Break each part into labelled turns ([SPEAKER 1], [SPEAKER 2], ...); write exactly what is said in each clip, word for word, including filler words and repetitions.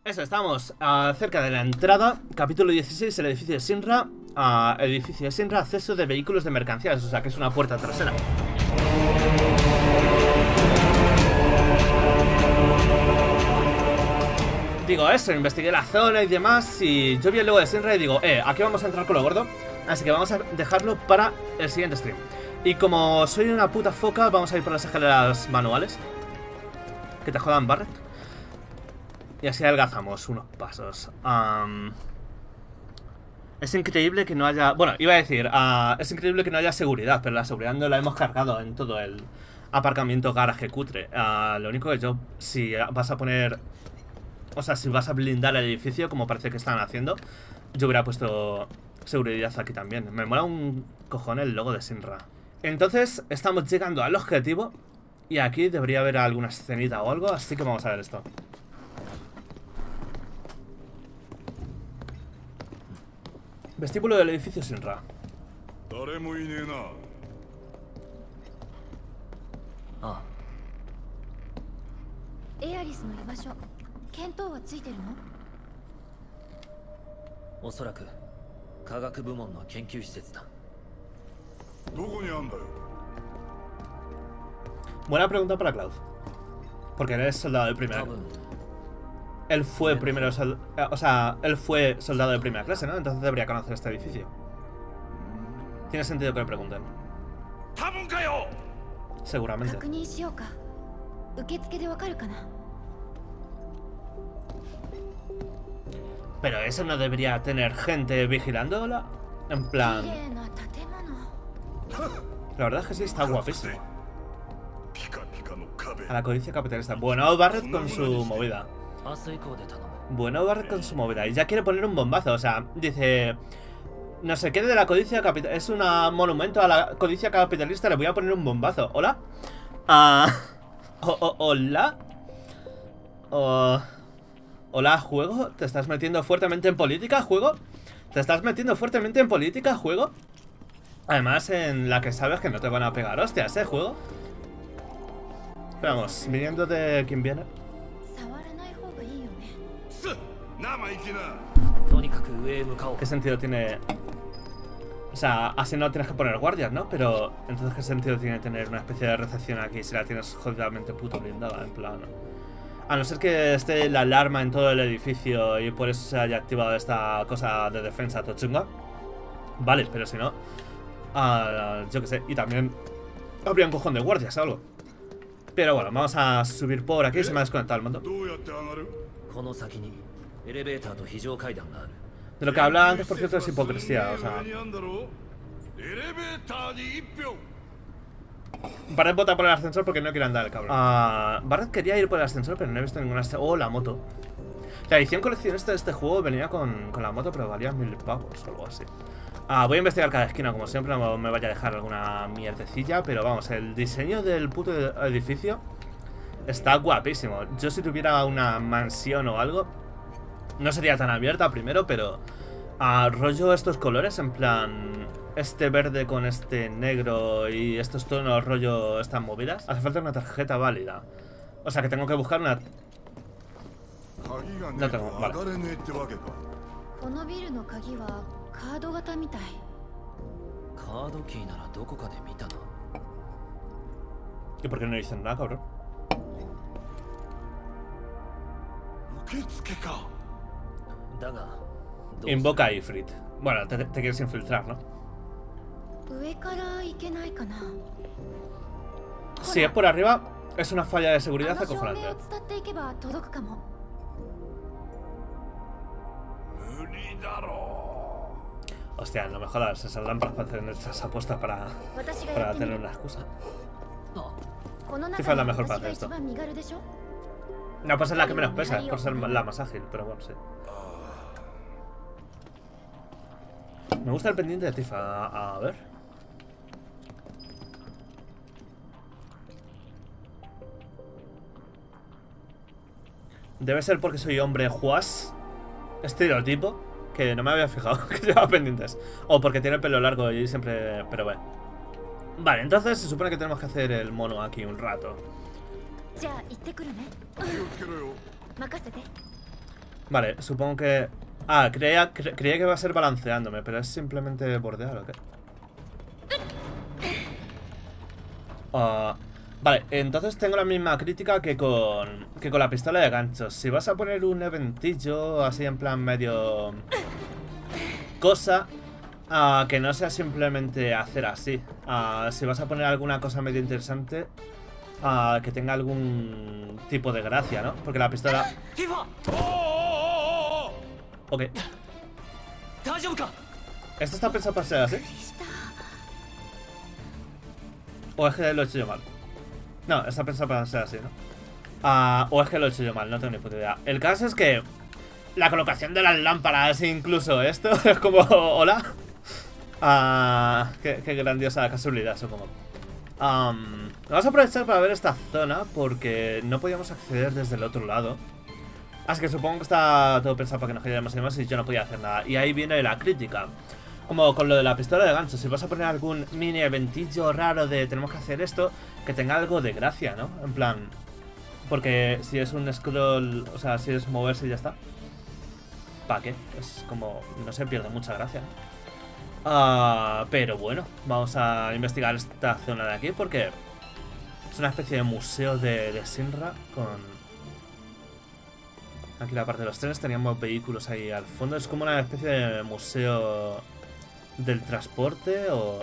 [SPEAKER 1] Eso, estamos uh, cerca de la entrada. Capítulo dieciséis, el edificio de Shinra. uh, Edificio de Shinra, acceso de vehículos de mercancías. O sea que es una puerta trasera. Digo eso, investigué la zona y demás. Y yo vi el logo de Shinra y digo, eh, aquí vamos a entrar con lo gordo. Así que vamos a dejarlo para el siguiente stream. Y como soy una puta foca, vamos a ir por las escaleras manuales. Que te jodan, Barret. Y así adelgazamos unos pasos. um, Es increíble que no haya... Bueno, iba a decir uh, es increíble que no haya seguridad. Pero la seguridad no la hemos cargado en todo el aparcamiento garaje cutre. uh, Lo único que yo... Si vas a poner... O sea, si vas a blindar el edificio, como parece que están haciendo, yo hubiera puesto seguridad aquí también. Me mola un cojón el logo de Shinra. Entonces, estamos llegando al objetivo. Y aquí debería haber alguna escenita o algo. Así que vamos a ver esto. Vestíbulo del edificio Shinra.
[SPEAKER 2] Ah.
[SPEAKER 3] エアリスの居場所、見当はついてるの？
[SPEAKER 2] おそらく科学部門の研究施設だ。
[SPEAKER 4] どこにあんだよ。
[SPEAKER 1] Buena pregunta para Cloud. Porque eres soldado de primera. Él fue primero sol... O sea, él fue soldado de primera clase, ¿no? Entonces debería conocer este edificio. Tiene sentido que le pregunten. Seguramente. Pero eso no debería tener gente vigilándola. En plan... La verdad es que sí, está guapísimo. A la codicia capitalista. Bueno, Barret con su movida. Bueno, Barret con su movida. Y ya quiere poner un bombazo. O sea, dice... No sé qué de la codicia capitalista. Es un monumento a la codicia capitalista. Le voy a poner un bombazo. ¿Hola? Uh... Oh, oh, ¿Hola? Oh... ¿Hola, juego? ¿Te estás metiendo fuertemente en política, juego? ¿Te estás metiendo fuertemente en política, juego? Además, en la que sabes que no te van a pegar hostias, ¿eh, juego? Pero vamos, viniendo de quien viene. ¿Qué sentido tiene? O sea, así no tienes que poner guardias, ¿no? Pero entonces ¿qué sentido tiene tener una especie de recepción aquí si la tienes jodidamente puto blindada? En plan... A no ser que esté la alarma en todo el edificio y por eso se haya activado esta cosa de defensa tochunga. Vale, pero si no... Uh, yo qué sé, y también habría un cojón de guardias o algo. Pero bueno, vamos a subir por aquí. Se me ha desconectado el mando. De lo que hablaba antes, por cierto, es hipocresía. O sea, Barret vota por el ascensor porque no quiere andar el cabrón. uh, Barret quería ir por el ascensor, pero no he visto ninguna... Oh, la moto. La edición coleccionista de este juego venía con, con la moto, pero valía mil pavos o algo así. Ah, voy a investigar cada esquina, como siempre, no me vaya a dejar alguna mierdecilla. Pero vamos, el diseño del puto edificio está guapísimo. Yo si tuviera una mansión o algo, no sería tan abierta primero, pero ah, rollo estos colores, en plan este verde con este negro y estos tonos rollo estas movidas. Hace falta una tarjeta válida. O sea que tengo que buscar una... No tengo, vale. ¿Y por qué no dicen nada, cabrón? Invoca a Ifrit. Bueno, te, te quieres infiltrar, ¿no? Si es por arriba, es una falla de seguridad acojonante. Hostia, no me jodas, se saldrán para hacer estas apuestas para, para tener una excusa. Tifa es la mejor para hacer esto. No, pues es la que menos pesa, por ser la más ágil, pero bueno, sí. Me gusta el pendiente de Tifa, a, a ver. Debe ser porque soy hombre juas, estereotipo, que no me había fijado que llevaba pendientes. O porque tiene el pelo largo y siempre... Pero bueno. Vale, entonces se supone que tenemos que hacer el mono aquí un rato. Vale, supongo que... Ah, creía, cre creía que iba a ser balanceándome, pero es simplemente bordear, ¿o qué? Uh, vale, entonces tengo la misma crítica que con, que con la pistola de ganchos. Si vas a poner un eventillo así en plan medio... cosa... Uh, que no sea simplemente hacer así. Uh, si vas a poner alguna cosa medio interesante, uh, que tenga algún tipo de gracia, ¿no? Porque la pistola... Ok. ¿Esto está pensado para ser así? ¿O es que lo he hecho yo mal? No, está pensado para ser así, ¿no? Uh, o es que lo he hecho yo mal, no tengo ni puta idea. El caso es que la colocación de las lámparas, incluso esto, es como... ¿Hola? Ah, qué, qué grandiosa casualidad, supongo. um, Vamos a aprovechar para ver esta zona, porque no podíamos acceder desde el otro lado. Así que supongo que está todo pensado para que nos quedemos y demás, y yo no podía hacer nada. Y ahí viene la crítica. Como con lo de la pistola de gancho, si vas a poner algún mini eventillo raro de tenemos que hacer esto, que tenga algo de gracia, ¿no? En plan... Porque si es un scroll, o sea, si es moverse y ya está, ¿para qué? Es como... no sé, pierde mucha gracia, ¿no? Uh, pero bueno, vamos a investigar esta zona de aquí porque es una especie de museo de, de Shinra con... Aquí la parte de los trenes, teníamos vehículos ahí al fondo. Es como una especie de museo del transporte o...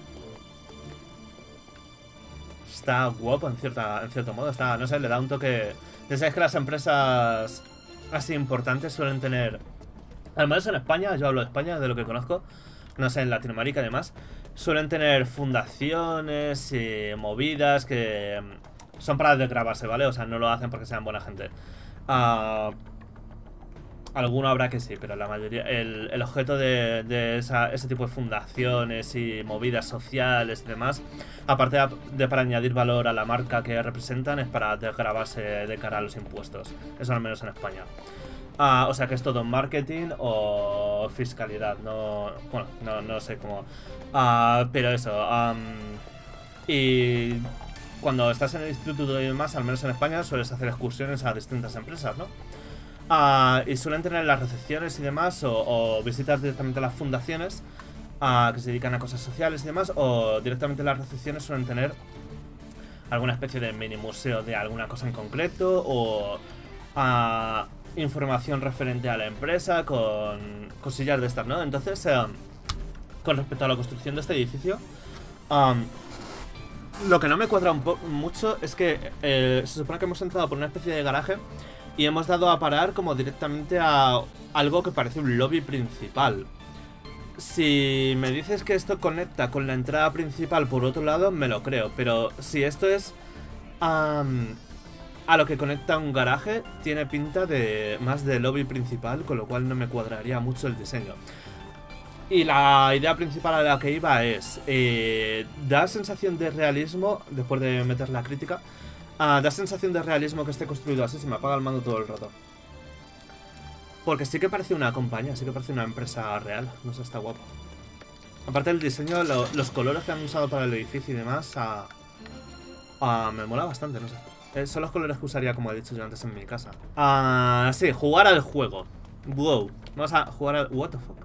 [SPEAKER 1] Está guapo en, cierta, en cierto modo, está, no sé, le da un toque... Ya sabes que las empresas así importantes suelen tener... Al menos en España, yo hablo de España, de lo que conozco... No sé, en Latinoamérica además, suelen tener fundaciones y movidas que son para desgravarse, ¿vale? O sea, no lo hacen porque sean buena gente. Uh, alguno habrá que sí, pero la mayoría... El, el objeto de, de esa, ese tipo de fundaciones y movidas sociales y demás, aparte de, de para añadir valor a la marca que representan, es para desgravarse de cara a los impuestos. Eso al menos en España. Ah, o sea que es todo marketing o fiscalidad, no, bueno, no, no sé cómo. Ah, pero eso, um, y cuando estás en el instituto y demás, al menos en España, sueles hacer excursiones a distintas empresas, ¿no? Ah, y suelen tener las recepciones y demás, o, o visitas directamente a las fundaciones ah, que se dedican a cosas sociales y demás, o directamente las recepciones suelen tener alguna especie de mini museo de alguna cosa en concreto, o... Ah, información referente a la empresa con cosillas de estas, ¿no? Entonces, eh, con respecto a la construcción de este edificio, um, lo que no me cuadra un poco mucho es que eh, se supone que hemos entrado por una especie de garaje y hemos dado a parar como directamente a algo que parece un lobby principal. Si me dices que esto conecta con la entrada principal por otro lado, me lo creo, pero si esto es... Um, a lo que conecta un garaje, tiene pinta de más de lobby principal, con lo cual no me cuadraría mucho el diseño. Y la idea principal a la que iba es, eh, da sensación de realismo, después de meter la crítica, uh, da sensación de realismo que esté construido así, se me apaga el mando todo el rato. Porque sí que parece una compañía, sí que parece una empresa real, no sé, está guapo. Aparte del diseño, lo, los colores que han usado para el edificio y demás, uh, uh, me mola bastante, no sé. Eh, son los colores que usaría, como he dicho yo antes, en mi casa. Ah, sí, jugar al juego. Wow. Vamos a jugar al... What the fuck.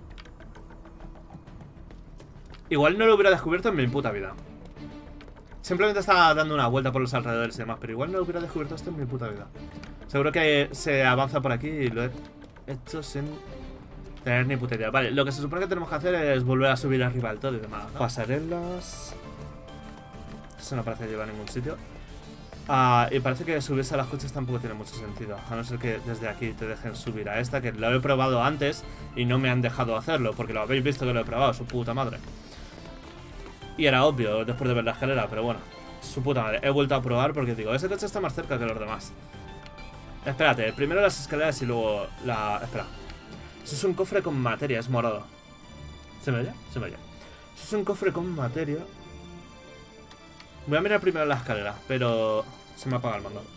[SPEAKER 1] Igual no lo hubiera descubierto en mi puta vida. Simplemente estaba dando una vuelta por los alrededores y demás, pero igual no lo hubiera descubierto esto en mi puta vida. Seguro que se avanza por aquí y lo he hecho sin tener ni puta idea. Vale, lo que se supone que tenemos que hacer es volver a subir arriba del todo y demás, ¿no? Pasarelas... Eso no parece llevar a ningún sitio. Uh, y parece que subirse a las coches tampoco tiene mucho sentido, a no ser que desde aquí te dejen subir a esta, que lo he probado antes y no me han dejado hacerlo, porque lo habéis visto que lo he probado, su puta madre. Y era obvio después de ver la escalera, pero bueno, su puta madre. He vuelto a probar porque digo, ese coche está más cerca que los demás. Espérate, primero las escaleras y luego la... Espera. Eso es un cofre con materia, es morado. ¿Se me oye? Se me oye. Eso es un cofre con materia. Voy a mirar primero la escalera, pero se me apaga el mando.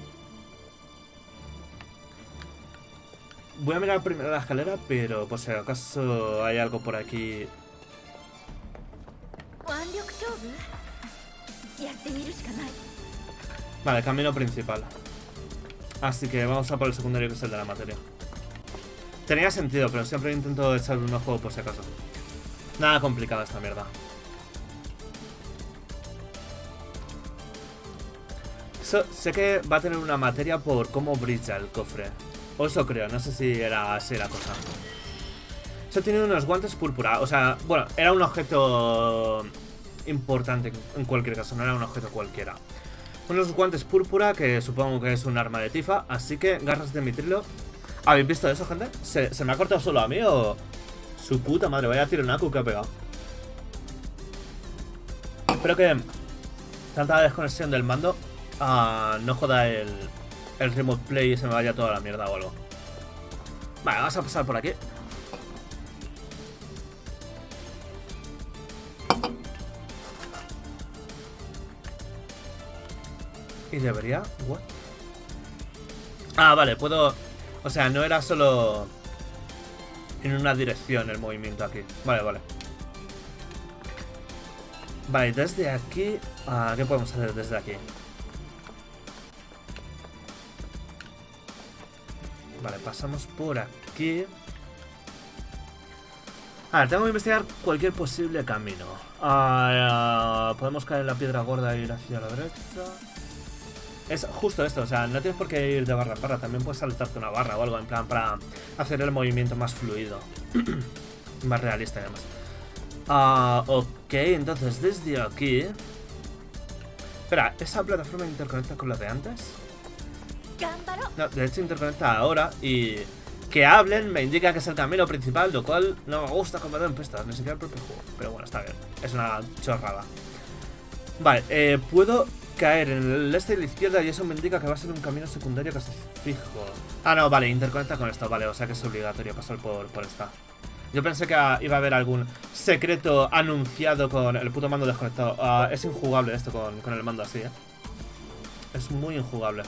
[SPEAKER 1] Voy a mirar primero la escalera, pero por si acaso hay algo por aquí. Vale, camino principal. Así que vamos a por el secundario, que es el de la materia. Tenía sentido, pero siempre intento echar un ojo por si acaso. Nada complicado esta mierda. So, sé que va a tener una materia por cómo brilla el cofre. O eso creo, no sé si era así la cosa. Eso tiene unos guantes púrpura. O sea, bueno, era un objeto importante en cualquier caso, no era un objeto cualquiera. Unos guantes púrpura, que supongo que es un arma de Tifa. Así que garras de mitrilo. ¿Habéis visto eso, gente? ¿Se, ¿Se me ha cortado solo a mí o...? Su puta madre, vaya tironaco que ha pegado. Espero que tanta desconexión del mando uh, no joda el, el remote play y se me vaya toda la mierda o algo. Vale, vamos a pasar por aquí. Y debería... ¿What? Ah, vale, puedo... O sea, no era solo en una dirección el movimiento aquí. Vale, vale. Vale, desde aquí... Ah, ¿qué podemos hacer desde aquí? Vale, pasamos por aquí. A ver, tengo que investigar cualquier posible camino. Ah, ah, podemos caer en la piedra gorda e ir hacia la derecha. Es justo esto, o sea, no tienes por qué ir de barra en barra. También puedes saltarte una barra o algo, en plan, para hacer el movimiento más fluido. Más realista, además. Ah, ok, entonces desde aquí... Espera, ¿esa plataforma interconecta con la de antes? No, de hecho interconecta ahora y... Que hablen me indica que es el camino principal, lo cual no me gusta como en pistas, ni siquiera el propio juego. Pero bueno, está bien, es una chorrada. Vale, eh, puedo caer en el este y la izquierda y eso me indica que va a ser un camino secundario casi fijo. Ah, no, vale, interconecta con esto, vale, o sea que es obligatorio pasar por, por esta. Yo pensé que iba a haber algún secreto anunciado con el puto mando desconectado. Uh, es injugable esto con, con el mando así, eh. Es muy injugable.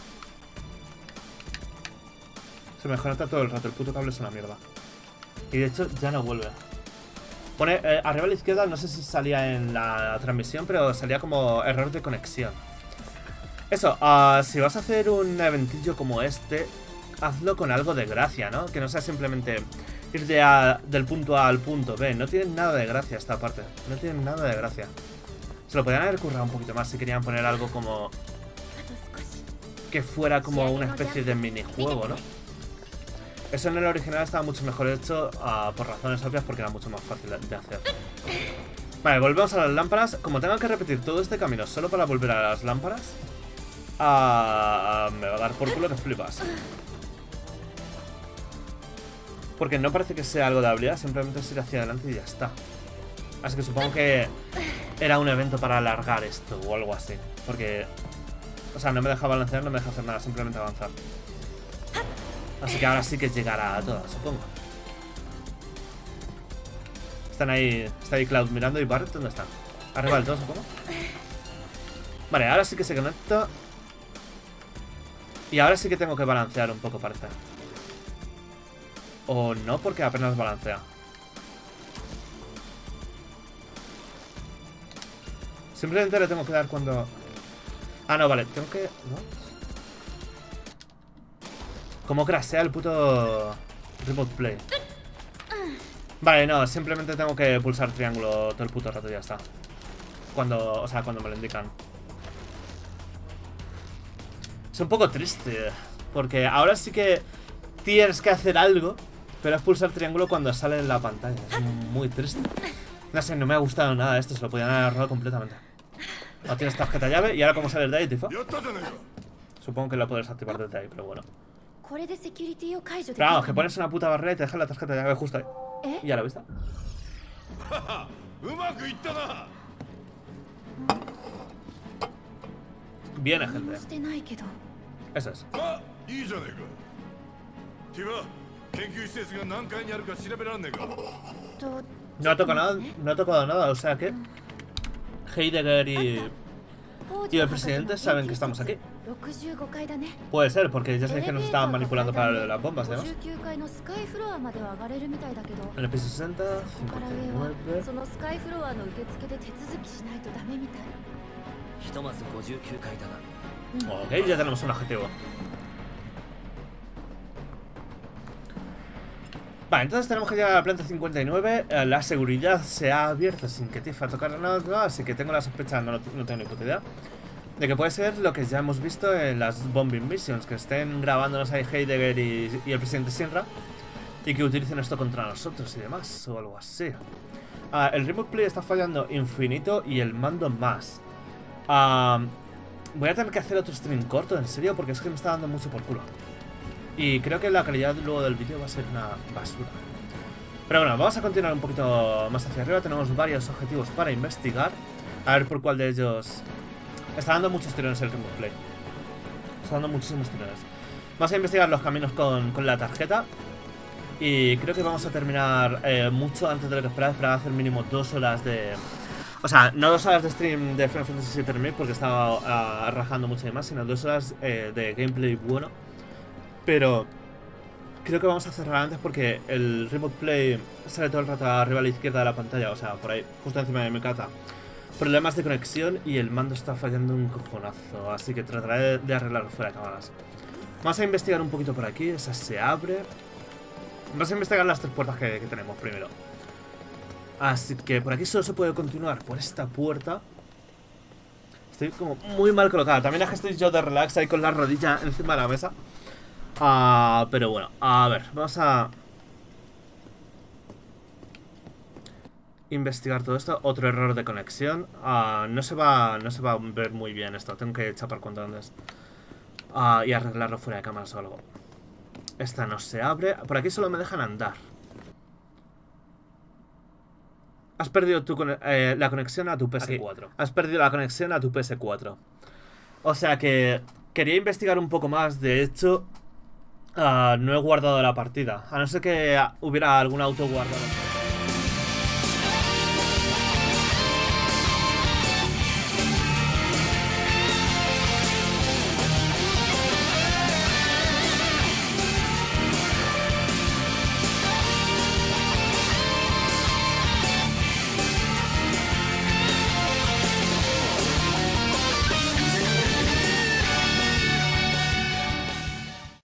[SPEAKER 1] Se me desconecta todo el rato, el puto cable es una mierda. Y de hecho ya no vuelve. Pone eh, arriba a la izquierda, no sé si salía en la transmisión, pero salía como error de conexión. Eso, uh, si vas a hacer un eventillo como este, hazlo con algo de gracia, ¿no? Que no sea simplemente ir de a, del punto A al punto B. No tiene nada de gracia esta parte. No tiene nada de gracia. Se lo podrían haber currado un poquito más si querían poner algo como... Que fuera como una especie de minijuego, ¿no? Eso en el original estaba mucho mejor hecho, uh, por razones obvias, porque era mucho más fácil de, de hacer. Vale, volvemos a las lámparas. Como tengo que repetir todo este camino solo para volver a las lámparas, uh, me va a dar por culo que flipas. Porque no parece que sea algo de habilidad, simplemente es ir hacia adelante y ya está. Así que supongo que era un evento para alargar esto o algo así. Porque, o sea, no me deja balancear, no me deja hacer nada, simplemente avanzar. Así que ahora sí que llegará a todas, supongo. Están ahí, está ahí Cloud mirando y Barret, ¿dónde está? Arriba del todo, supongo. Vale, ahora sí que se conecta. Y ahora sí que tengo que balancear un poco, parece. O no, porque apenas balancea. Simplemente le tengo que dar cuando... Ah, no, vale, tengo que... ¿No? ¿Cómo crashea el puto remote play? Vale, no, simplemente tengo que pulsar triángulo todo el puto rato y ya está. Cuando, o sea, cuando me lo indican. Es un poco triste, porque ahora sí que tienes que hacer algo, pero es pulsar triángulo cuando sale en la pantalla. Es muy triste. No sé, no me ha gustado nada esto, se lo podían haber ahorrado completamente. Ahora tienes tarjeta llave y ahora cómo sale de ahí, Tifa. Supongo que lo puedes activar desde ahí, pero bueno. Pero vamos, que pones una puta barrera y te dejas la tarjeta llave justo ahí. ¿Y ya lo viste? Viene, gente. Eso es. No ha tocado nada, no ha tocado nada, o sea que Heidegger y, y el presidente saben que estamos aquí. Puede ser, porque ya sabéis que nos estaban manipulando para lo de las bombas, ¿no? En el piso sesenta, cincuenta y nueve... Ok, ya tenemos un objetivo. Vale, entonces tenemos que llegar a la planta cincuenta y nueve. eh, La seguridad se ha abierto sin que Tifa tocara nada, así que tengo la sospecha, no, no tengo ni puta idea, de que puede ser lo que ya hemos visto en las Bombing Missions, que estén grabándonos ahí Heidegger y, y el presidente Shinra, y que utilicen esto contra nosotros y demás, o algo así. Uh, el Remote Play está fallando infinito y el mando más. Uh, voy a tener que hacer otro stream corto, en serio, porque es que me está dando mucho por culo. Y creo que la calidad luego del vídeo va a ser una basura. Pero bueno, vamos a continuar un poquito más hacia arriba. Tenemos varios objetivos para investigar. A ver por cuál de ellos... Está dando muchos tirones el Remote Play. Está dando muchísimos tirones. Vamos a investigar los caminos con, con la tarjeta. Y creo que vamos a terminar eh, mucho antes de lo que esperaba. Esperaba hacer mínimo dos horas de... O sea, no dos horas de stream de Final Fantasy siete Remake porque estaba uh, rajando mucho y más, sino dos horas eh, de gameplay bueno. Pero creo que vamos a cerrar antes porque el Remote Play sale todo el rato arriba a la izquierda de la pantalla, o sea, por ahí, justo encima de mi cata. Problemas de conexión y el mando está fallando un cojonazo, así que trataré de, de arreglarlo fuera de cámaras. Vamos a investigar un poquito por aquí, esa se abre. Vamos a investigar las tres puertas que, que tenemos primero. Así que por aquí solo se puede continuar por esta puerta. Estoy como muy mal colocada, también es que estoy yo de relax ahí con la rodilla encima de la mesa. Uh, pero bueno, a ver, vamos a investigar todo esto. Otro error de conexión. uh, no, se va, no se va a ver muy bien esto. Tengo que chapar cuanto antes uh, y arreglarlo fuera de cámaras o algo. Esta no se abre. Por aquí solo me dejan andar. Has perdido tu, eh, la conexión a tu P S cuatro. Has perdido la conexión a tu P S cuatro. O sea que quería investigar un poco más. De hecho, Uh, no he guardado la partida. A no ser que hubiera algún auto guardado.